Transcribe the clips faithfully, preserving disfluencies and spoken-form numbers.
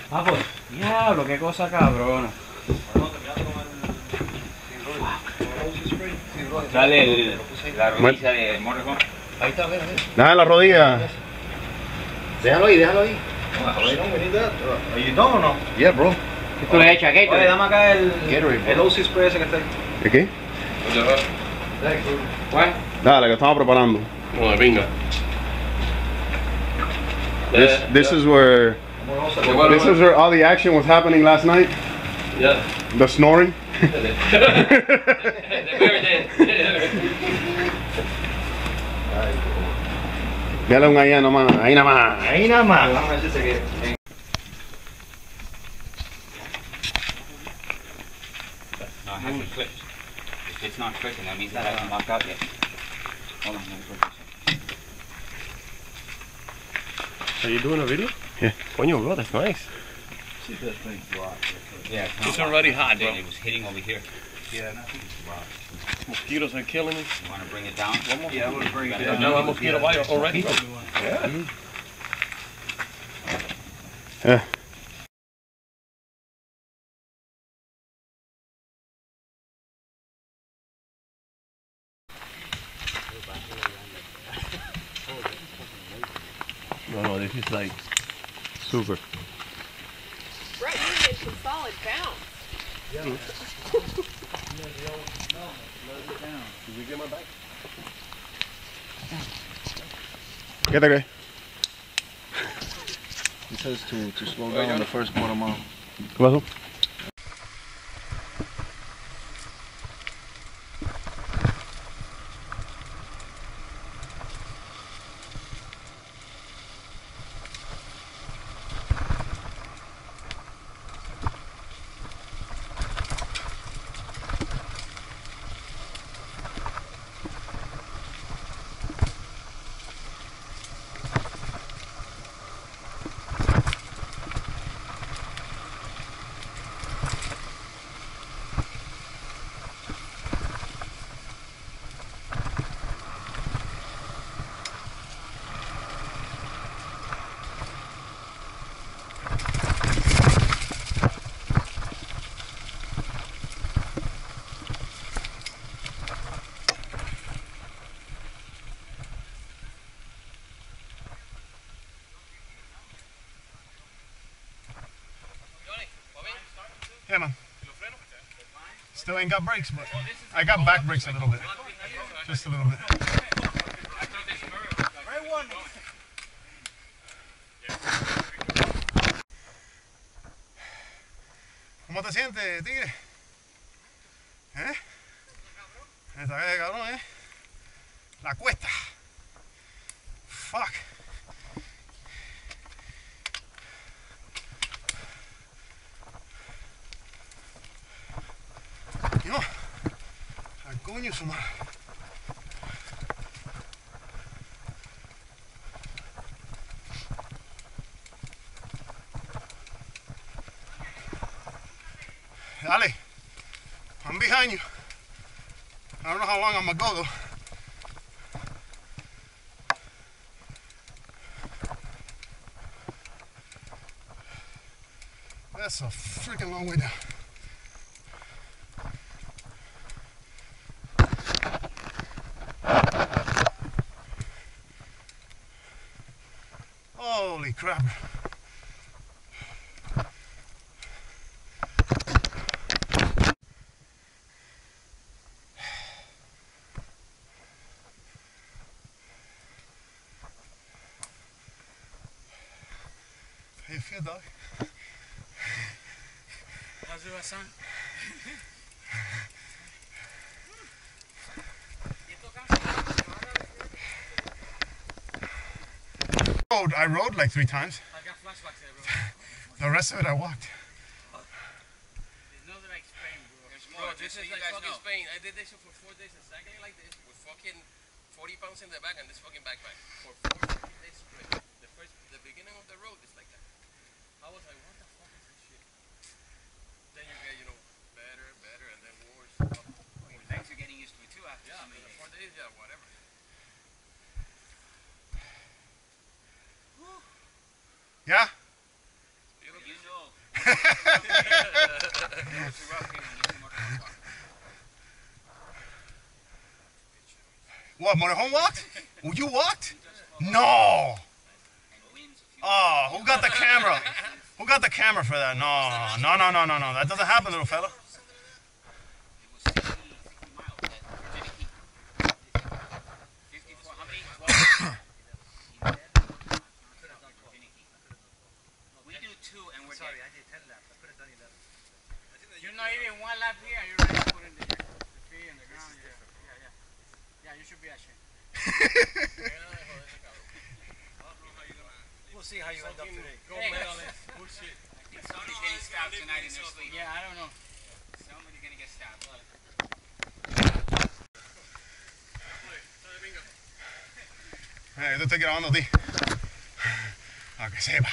Ah, pues, diablo, qué cosa cabrona. Dale el, la rodilla de Morricón. Ahí está, ven, ven. Dale la rodilla. Déjalo ahí, déjalo ahí. ¿Are you done o no? Yeah, bro. ¿Qué tú le echas? ¿Qué? Oye, dame acá el, Gatorade, el O C spray ese que está ahí. ¿De qué? ¿Cuál? Dale, que estamos preparando. No, de pinga. This, this is where this is where all the action was happening last night. Yeah. The snoring. Dale un ahí nomás, ahí nada más, ahí nada más. No, it hasn't clicked. If it's not clicking, that means that hasn't locked out yet. Hold on, let me put this in. Are you doing a video? Yeah. Coño, bro, that's nice. See if that thing's locked. Yeah, it's, not It's locked. already hot, bro. It was hitting over here. Yeah, and I think it's locked. Mosquitoes are killing me. You want to bring it down? Yeah, I want to bring it I down. know a mosquito bite already, bro. Yeah. Yeah. No, no, this is like Super. Right, you get some solid bounce. Did you get my bag? ¿Qué te crees? He says to, to slow down the first quarter mile. ¿Qué pasó? Yeah, man. Still ain't got brakes, but I got back brakes a little bit. Just a little bit. ¿Cómo te sientes, tigre? ¿Eh? Está que cabrón, ¿eh? La cuesta. Fuck. No, al coño su madre. Dale, I'm behind you. I don't know how long I'm gonna go though. That's a freaking long way down. Holy crap. How you feel, dog? How's it, son? Rode, I rode like three times. I got flashbacks there, bro. The rest of it I walked. There's nothing like Spain, bro. Bro, this is like fucking know. Spain. I did this for four days exactly like this with fucking forty pounds in the back and this fucking backpack for four fucking days straight. The first, the beginning of the road is like that. I was like, what the fuck is this shit? Then you get, you know, better, better, and then worse. Well, your legs are getting used to it too after Yeah, so many after days. four days, yeah, whatever. Yeah? You know, What, Motorhome walked? Oh, you walked? No! Oh, who got the camera? Who got the camera for that? No, no, no, no, no, no. That doesn't happen, little fella. You're not even one lap here, you're ready to put in the, the feet in the ground. Yeah, yeah, yeah. Yeah, you should be ashamed. We'll see how you end up today. Hey. Bullshit. Somebody's getting stabbed tonight in their sleep. Yeah, I don't know. Somebody's gonna get stabbed. Eh, yo te estoy grabando a ti. A que sepa.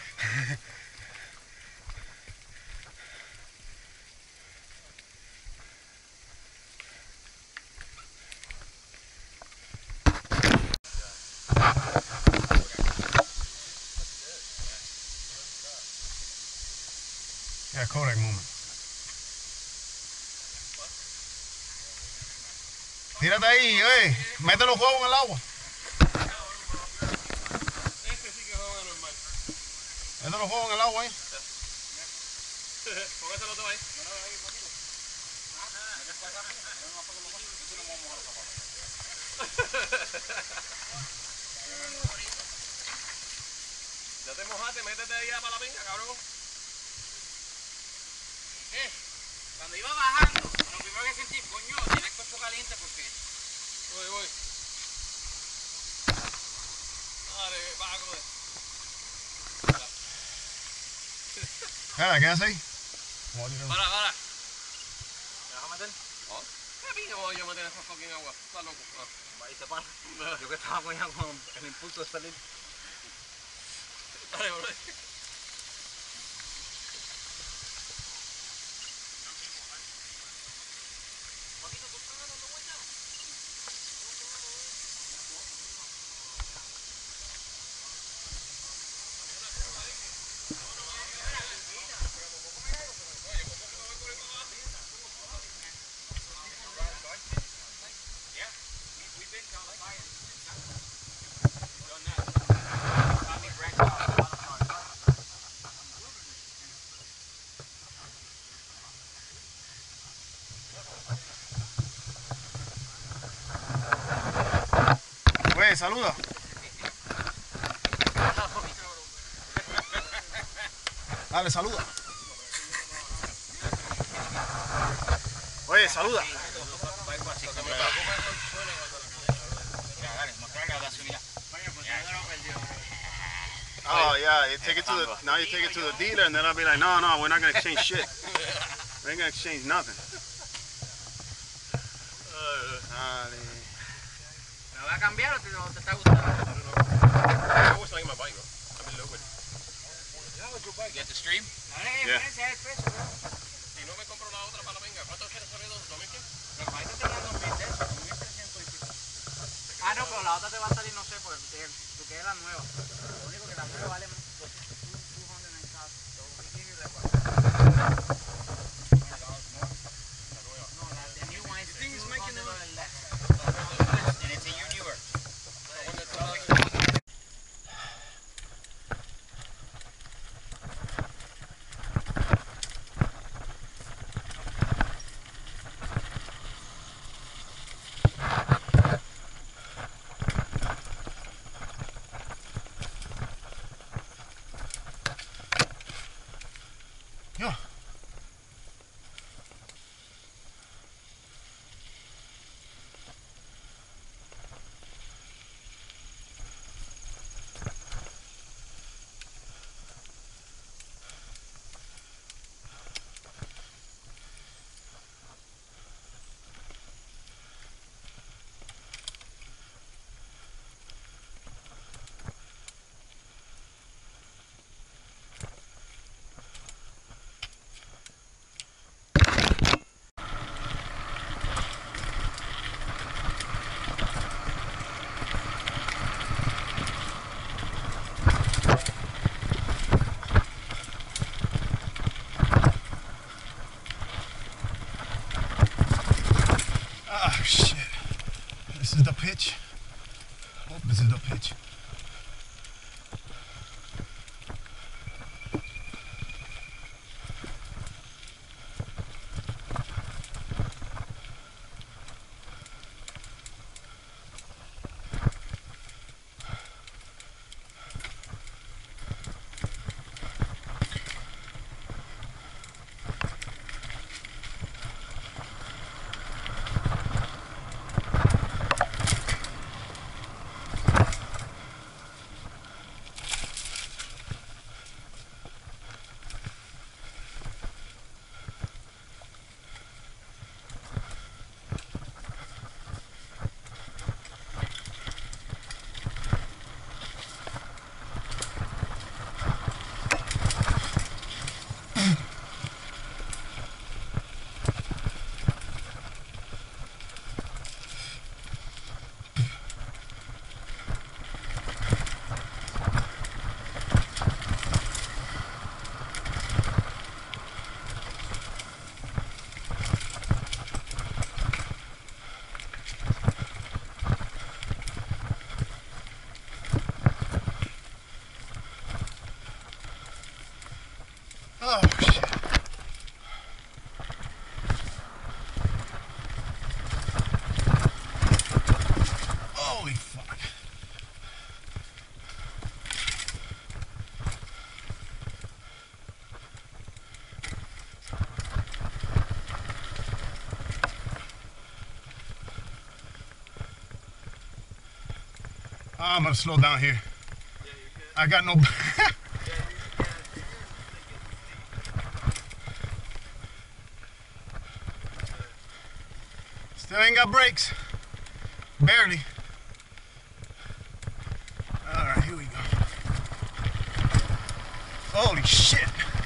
Yeah, Kodak moment. Tírate ahí, eh. Mete los huevos en el agua. Este sí que juega normal. Mete los huevos en el agua ahí. Póngaselo todo ahí. Ya te mojaste, métete ahí para la pinga, cabrón. Eh, cuando iba bajando, lo primero que sentí, coño, tiene el cuerpo caliente porque... Voy, voy. Dale, baja, joder. Espera, quédate ahí. Para, para. ¿Me vas a meter? ¿Oh? ¿Qué pinga voy yo a meter esa fucking agua? Está loco. Ah. Ahí se para. Yo que estaba con el impulso de salir. Dale, bro. Güey, saluda. Dale, saluda. Oye, saluda. Oh yeah, you take it to the now you take it to the dealer and then I'll be like, no, no, we're not gonna exchange shit. We ain't gonna exchange nothing. Dale. ¿Me va a cambiar o te, o te está gustando? I always like my bike, bro. I've been low with it. You get the stream? La única Yeah. diferencia es el precio, bro. Si no me compro la otra para la venga, ¿cuánto quieres sobre dos? ¿dos mil qué? Los países te dan dos mil de esos, dos mil trescientos y pico. Ah, no, pero la otra te va a salir, no sé, porque tú quieres, tú quieres la nueva. Lo único que la nueva vale doscientos and cars. So we give you like what? No, la, the new one is two hundred dollars less. And it's a year newer. Yeah. I'm gonna slow down here. I got no. Still ain't got brakes. Barely. All right, here we go. Holy shit.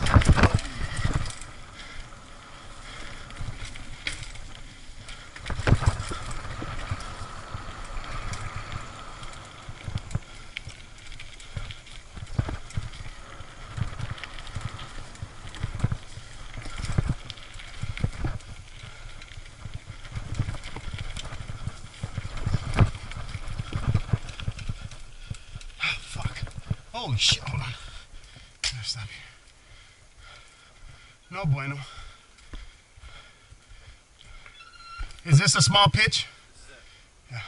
Holy shit, hold on. Gotta stop here. No bueno. Is this a small pitch? Yeah.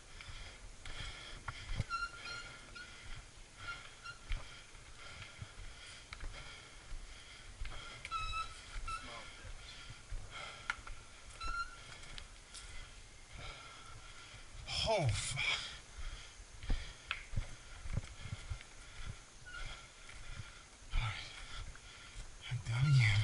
Oh, fuck. Down again.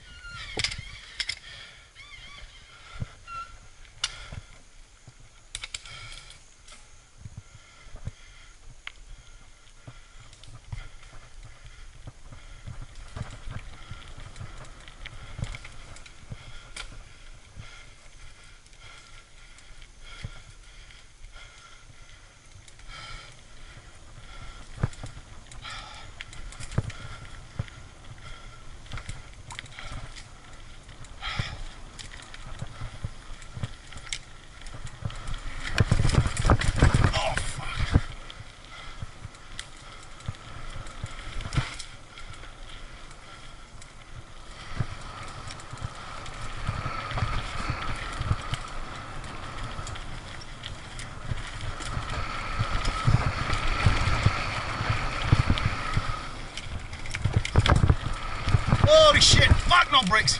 Holy shit, fuck, no brakes.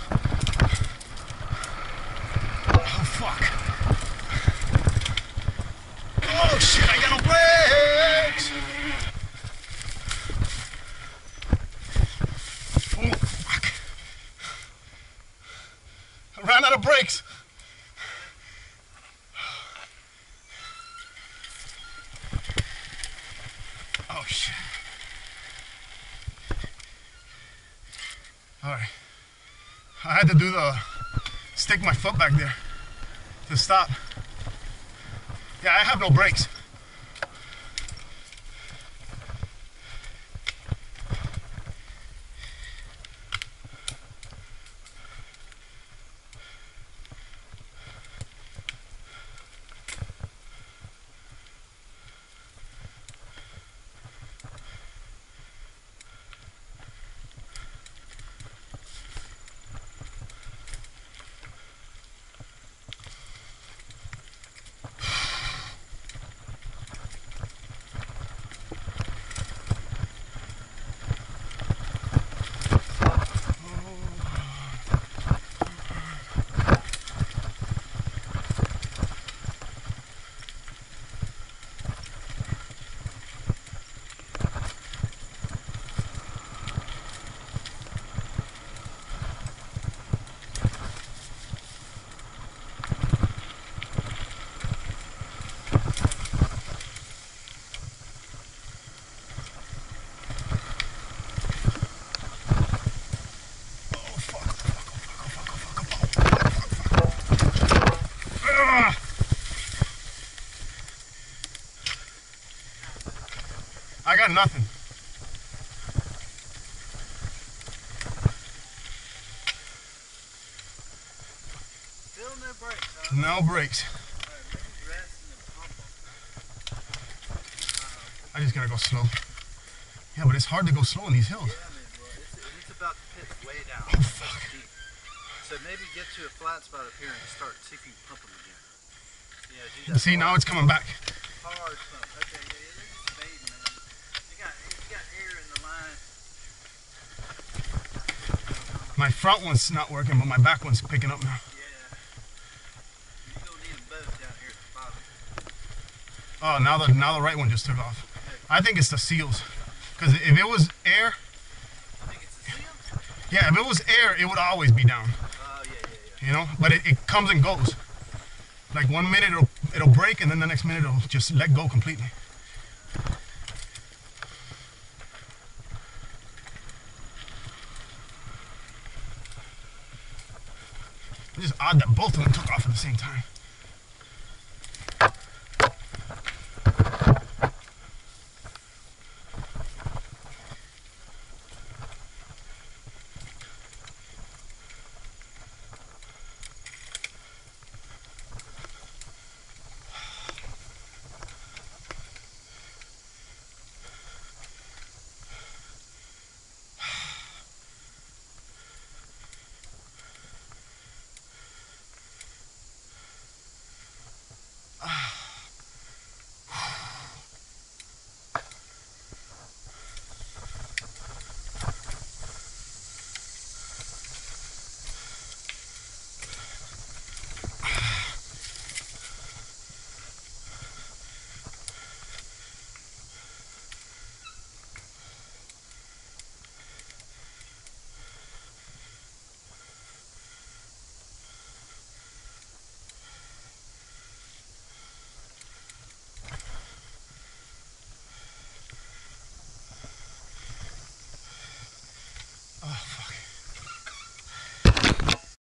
Oh fuck. Oh shit, I got no brakes. Oh fuck. I ran out of brakes. Oh shit. All right, I had to do the, stick my foot back there to stop. Yeah, I have no brakes. I got nothing. Still no brakes, huh? No brakes. Alright, maybe rest in the pump. I just gotta go slow. Yeah, but it's hard to go slow in these hills. Yeah, man, bro. It's, it's about to pitch way down. Oh, fuck. Deep. So maybe get to a flat spot up here and just start, see if you can pump them again. Yeah, do that. See, now it's coming back. Hard pump. Okay, yeah, yeah, they're just fading, man. You got, you got air in the line. My front one's not working, but my back one's picking up now. Yeah. You're gonna need them both down here at the bottom. Oh, now the now the right one just took off. I think it's the seals, because if it was air, yeah, if it was air, it would always be down. Oh, yeah, yeah, yeah. You know, but it, it comes and goes. Like one minute it'll it'll break, and then the next minute it'll just let go completely. It's just odd that both of them took off at the same time.